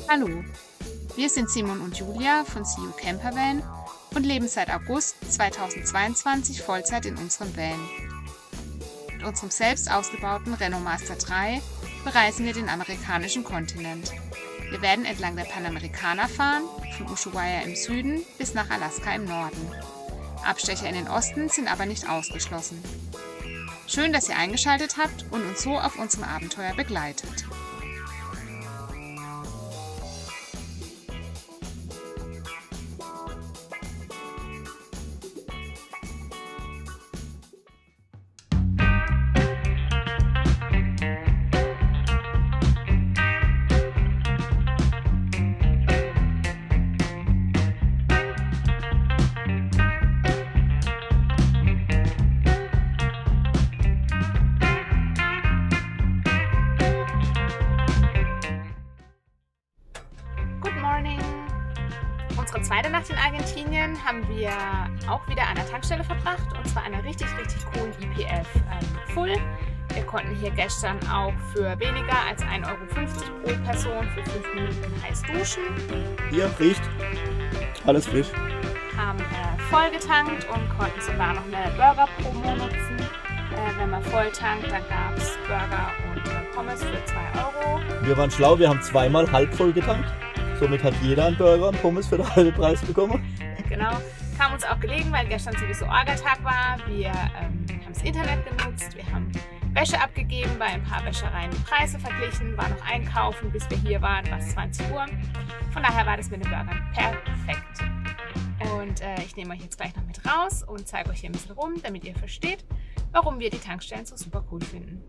Hallo, wir sind Simon und Julia von CU Campervan und leben seit August 2022 Vollzeit in unserem Van. Mit unserem selbst ausgebauten Renault Master 3 bereisen wir den amerikanischen Kontinent. Wir werden entlang der Panamericana fahren, von Ushuaia im Süden bis nach Alaska im Norden. Abstecher in den Osten sind aber nicht ausgeschlossen. Schön, dass ihr eingeschaltet habt und uns so auf unserem Abenteuer begleitet. Unsere zweite Nacht in Argentinien haben wir auch wieder an der Tankstelle verbracht, und zwar einer richtig coolen IPF Full. Wir konnten hier gestern auch für weniger als 1,50 € pro Person für 5 Minuten heiß duschen. Hier riecht alles frisch. Haben voll getankt und konnten sogar noch eine Burger-Promo nutzen. Wenn man voll tankt, dann gab es Burger und Pommes für 2 €. Wir waren schlau, wir haben zweimal halb voll getankt. Somit hat jeder einen Burger und Pommes für den halben Preis bekommen. Genau, kam uns auch gelegen, weil gestern sowieso Orga-Tag war. Wir haben das Internet genutzt, wir haben Wäsche abgegeben, bei ein paar Wäschereien die Preise verglichen, war noch einkaufen, bis wir hier waren, war es 20 Uhr. Von daher war das mit den Burgern perfekt. Und ich nehme euch jetzt gleich noch mit raus und zeige euch hier ein bisschen rum, damit ihr versteht, warum wir die Tankstellen so super cool finden.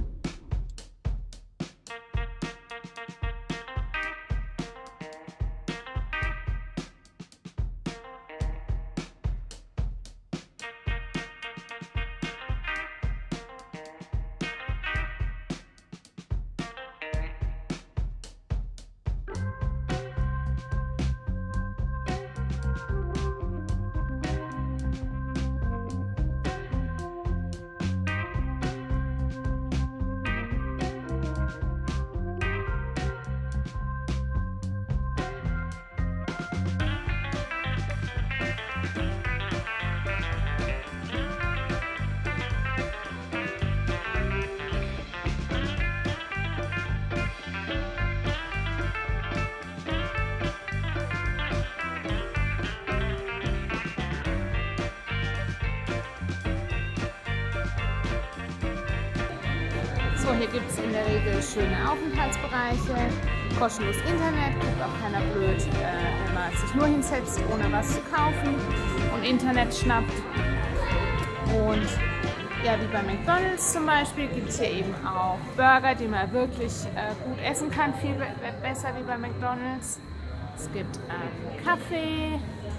So, hier gibt es in der Regel schöne Aufenthaltsbereiche, kostenlos Internet, guckt auch keiner blöd, wenn man sich nur hinsetzt, ohne was zu kaufen und Internet schnappt. Und ja, wie bei McDonald's zum Beispiel gibt es hier eben auch Burger, die man wirklich gut essen kann, viel besser wie bei McDonald's. Es gibt Kaffee,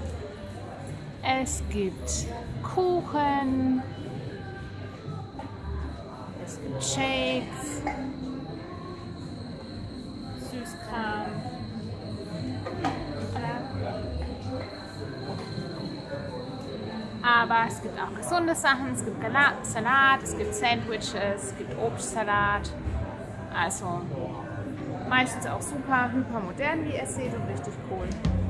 es gibt Kuchen, es gibt Shakes, Süßkram. Aber es gibt auch gesunde Sachen, es gibt Salat, es gibt Sandwiches, es gibt Obstsalat. Also meistens auch super, hyper modern, wie ihr seht, und richtig cool.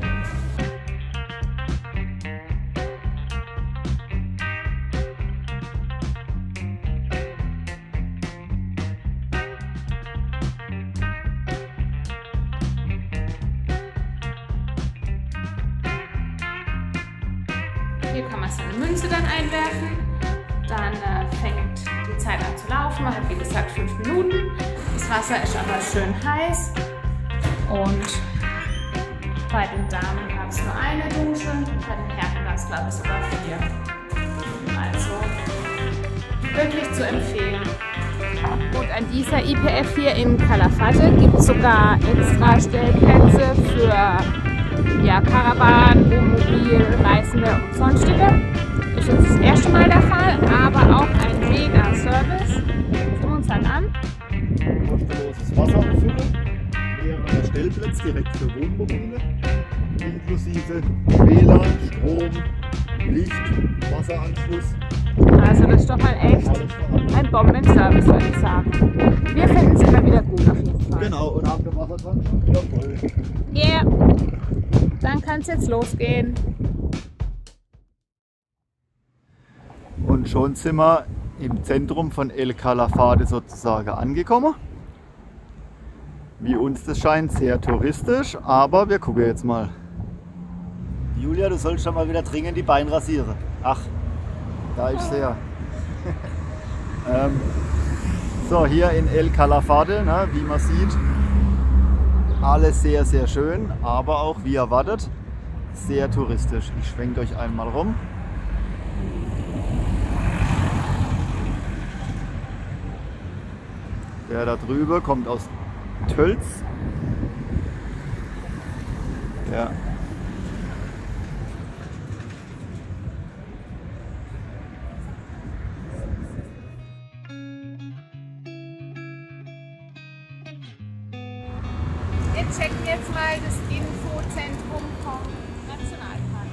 Hier kann man seine Münze dann einwerfen, dann fängt die Zeit an zu laufen. Man hat wie gesagt 5 Minuten. Das Wasser ist aber schön heiß und bei den Damen gab es nur eine Dusche, bei den Herren gab es glaube ich sogar 4. Also wirklich zu empfehlen. Und an dieser IPF hier in Calafate gibt es sogar extra Stellplätze für Karawan, Wohnmobil, Reisende und Sonstige. Ist jetzt das erste Mal der Fall, aber auch ein mega Service. Schauen wir uns dann an. Kostenloses Wasser auffüllen, mehrere Stellplätze direkt für Wohnmobile, inklusive WLAN, Strom, Licht, Wasseranschluss. Also das ist doch mal echt ein Bombenservice, würde ich sagen. Wir finden es immer wieder gut auf jeden Fall. Genau, und haben den Wassertank wieder voll. kann es jetzt losgehen. Und schon sind wir im Zentrum von El Calafate sozusagen angekommen. Wie uns das scheint, sehr touristisch, aber wir gucken jetzt mal. Julia, du sollst schon mal wieder dringend die Beine rasieren. Ach, da ist sie ja. So, hier in El Calafate, ne, wie man sieht, alles sehr, sehr schön, aber auch, wie erwartet, sehr touristisch. Ich schwenke euch einmal rum. Der da drüben kommt aus Tölz. Ja. Wir checken jetzt mal das Infozentrum vom Nationalpark.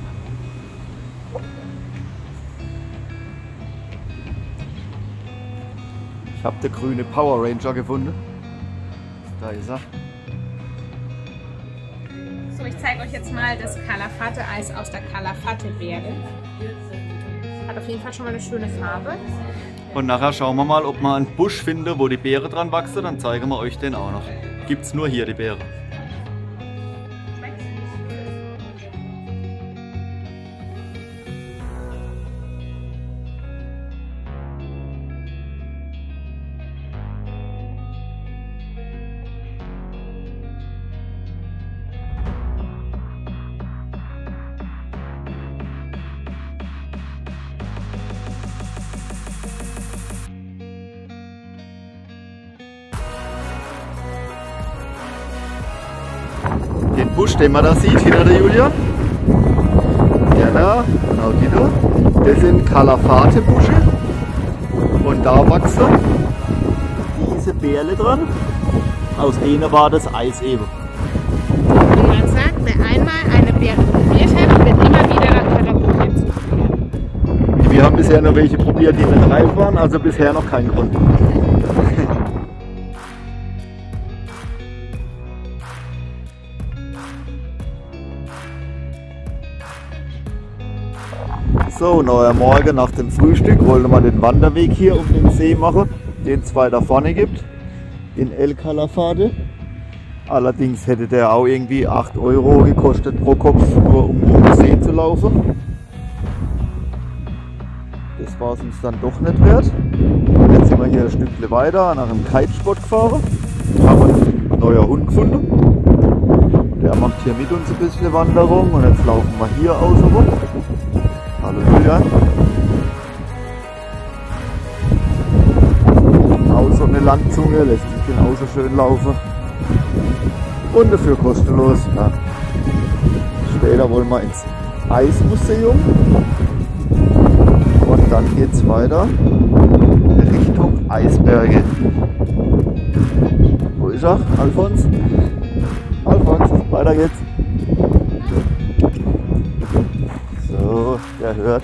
Ich habe den grüne Power Ranger gefunden. Da ist er. So, ich zeige euch jetzt mal das Calafate-Eis aus der Calafate-Beere. Hat auf jeden Fall schon mal eine schöne Farbe. Und nachher schauen wir mal, ob wir einen Busch finden, wo die Beere dran wachsen. Dann zeigen wir euch den auch noch. Gibt's nur hier die Beere. Den Busch, den man da sieht, hinter der Julia. Der da, genau die da. Das sind Calafate-Busche. Und da wachsen diese Beerle dran. Aus denen war das Eis eben. Wie man sagt, wer einmal eine Beere probiert hat, wird immer wieder nach Kalabrien zuführen. Wir haben bisher noch welche probiert, die nicht reif waren, also bisher noch kein Grund. So, neuer Morgen nach dem Frühstück wollen wir den Wanderweg hier um den See machen, den es weiter vorne gibt, in El Calafate. Allerdings hätte der auch irgendwie 8 € gekostet pro Kopf, nur um den See zu laufen. Das war es uns dann doch nicht wert. Und jetzt sind wir hier ein Stückchen weiter nach einem Kitespot gefahren. Haben einen neuen Hund gefunden. Der macht hier mit uns ein bisschen Wanderung und jetzt laufen wir hier außen rum. Hallo Julia. Auch so eine Landzunge, lässt sich genauso schön laufen. Und dafür kostenlos. Ja. Später wollen wir ins Eismuseum. Und dann geht es weiter Richtung Eisberge. Wo ist er? Alfons? Alfons, weiter geht's. So, der hört.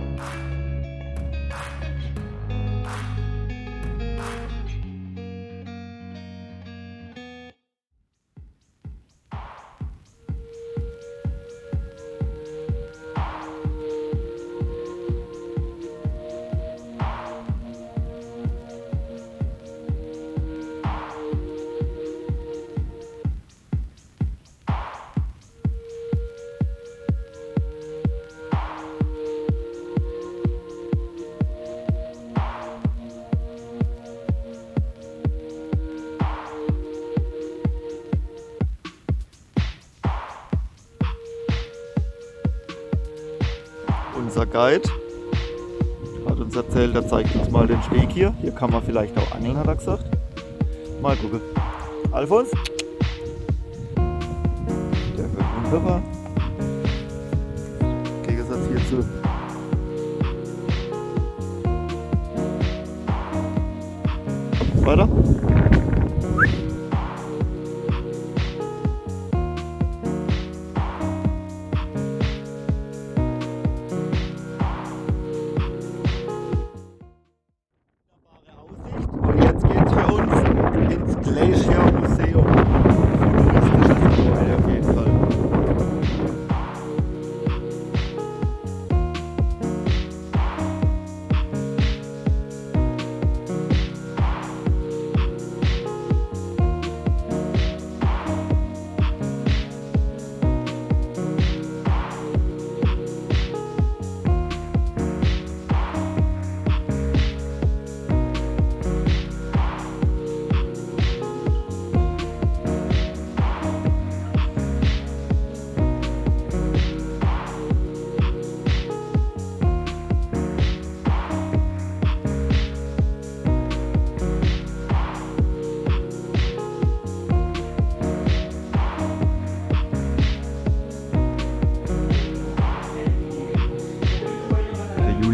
Unser Guide hat uns erzählt, er zeigt uns mal den Steg hier. Hier kann man vielleicht auch angeln, hat er gesagt. Mal gucken. Alfons? Der hört wunderbar. Im Gegensatz hierzu. Weiter?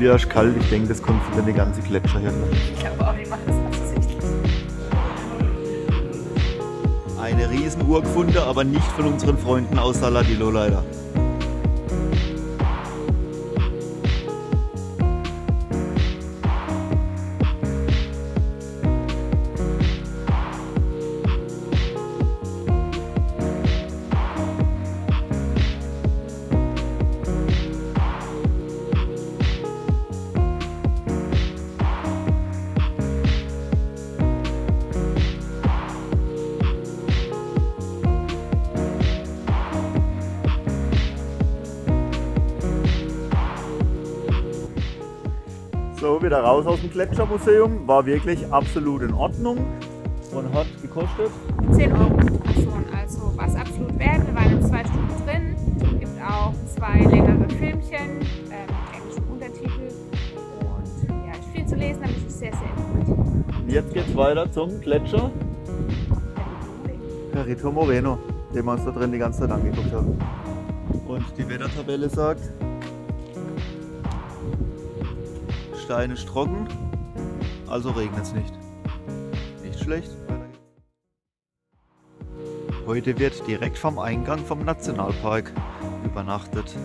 Julia ist kalt, ich denke, das kommt von den ganzen Gletscher hier. Ich glaube auch, die machen das absichtlich. Eine Riesenuhr gefunden, aber nicht von unseren Freunden aus Saladillo leider. So, wieder raus aus dem Gletschermuseum. War wirklich absolut in Ordnung und hat gekostet 10 € pro Person, also was absolut wert. Wir waren in 2 Stunden drin. Es gibt auch 2 längere Filmchen mit englischen Untertitel. Und ja, ist viel zu lesen, aber es ist sehr, sehr informativ. Und jetzt geht's weiter zum Gletscher Perito Moreno, den wir uns da drin die ganze Zeit angeguckt haben. Und die Wettertabelle sagt, Stein ist trocken, also regnet es nicht. Nicht schlecht. Heute wird direkt vom Eingang vom Nationalpark übernachtet.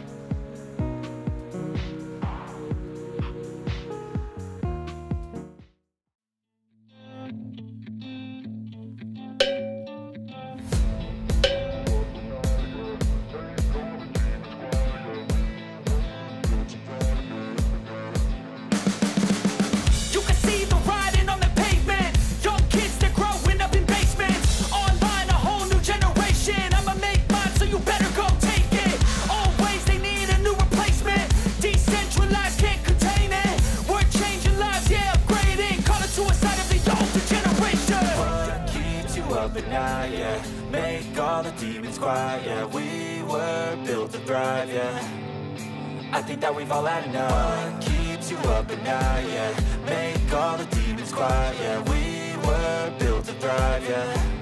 Yeah, make all the demons quiet. Yeah, we were built to thrive. Yeah, I think that we've all had enough. What keeps you up at night? Yeah, make all the demons quiet. Yeah, we were built to thrive. Yeah.